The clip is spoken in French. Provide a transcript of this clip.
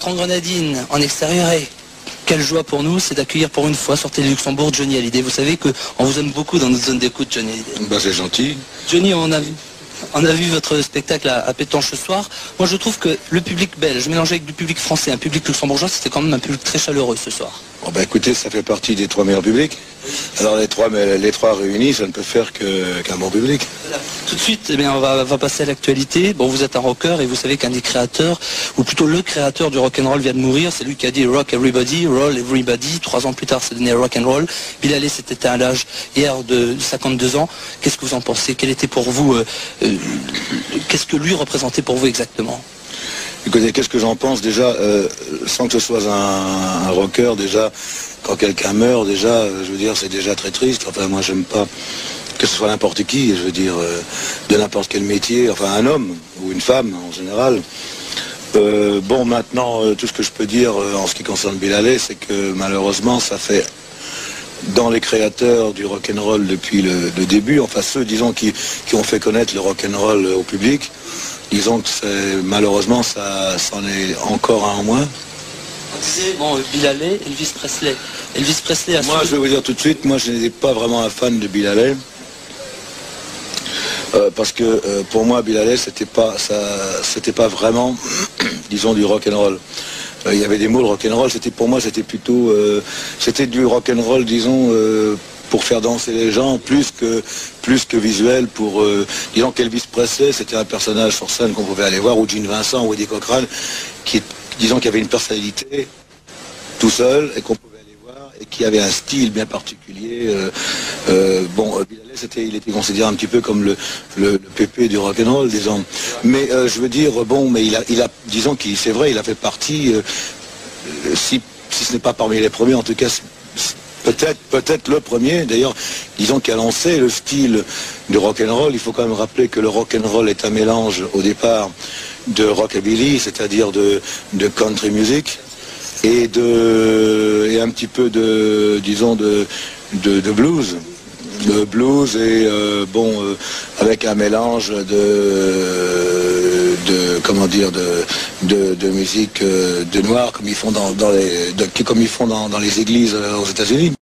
4 en grenadine, en extérieur, et quelle joie pour nous, c'est d'accueillir pour une fois sur Télé Luxembourg Johnny Hallyday. Vous savez qu'on vous aime beaucoup dans notre zone d'écoute, Johnny Hallyday. Bah c'est gentil. Johnny, on a vu votre spectacle à Pétanche ce soir. Moi, je trouve que le public belge, mélangé avec du public français, un public luxembourgeois, c'était quand même un public très chaleureux ce soir. Bon bah écoutez, ça fait partie des 3 meilleurs publics. Alors les trois réunis, ça ne peut faire qu'un bon public. Voilà. Tout de suite, eh bien, on va passer à l'actualité. Bon, vous êtes un rocker et vous savez qu'un des créateurs, ou plutôt le créateur du rock'n'roll vient de mourir. C'est lui qui a dit Rock Everybody, Roll Everybody. 3 ans plus tard, c'est donné Rock'n'Roll. Bill Haley s'était à l'âge hier de 52 ans. Qu'est-ce que vous en pensez? Quel était pour vous, qu'est-ce que lui représentait pour vous exactement? Écoutez, qu'est-ce que j'en pense déjà, sans que ce soit un rocker, déjà, quand quelqu'un meurt, déjà, je veux dire, c'est déjà très triste. Enfin, moi, j'aime pas que ce soit n'importe qui, je veux dire, de n'importe quel métier, enfin, un homme ou une femme, en général. Bon, maintenant, tout ce que je peux dire en ce qui concerne Bill Haley, c'est que malheureusement, ça fait, dans les créateurs du rock'n'roll depuis le début, enfin, ceux, disons, qui ont fait connaître le rock'n'roll au public, disons que malheureusement, ça c'en est encore un en moins. On disait, bon, Bill Haley, Elvis Presley. Elvis Presley a Moi, je vais vous dire tout de suite, moi, je n'étais pas vraiment un fan de Bill Haley. Parce que pour moi, Bill Haley, c'était pas vraiment, disons, du rock'n'roll. Il y avait des mots, le rock'n'roll, pour moi, c'était plutôt, c'était du rock'n'roll, disons, pour faire danser les gens, plus que visuel, disons qu'Elvis Presley, c'était un personnage sur scène qu'on pouvait aller voir, ou Gene Vincent, ou Eddie Cochran, disons qu'il y avait une personnalité tout seul, et qu'on pouvait aller voir, et qui avait un style bien particulier. Bon, Bill Haley, il était considéré un petit peu comme le pépé du rock'n'roll, disons. Mais je veux dire, bon, mais disons qu'il, c'est vrai, il a fait partie, si ce n'est pas parmi les premiers, en tout cas, peut-être le premier, d'ailleurs, disons, qui a lancé le style du rock'n'roll. Il faut quand même rappeler que le rock'n'roll est un mélange, au départ, de rockabilly, c'est-à-dire de country music, et un petit peu disons, de blues. Le blues et avec un mélange de musique de noir, comme ils font dans les églises aux États-Unis.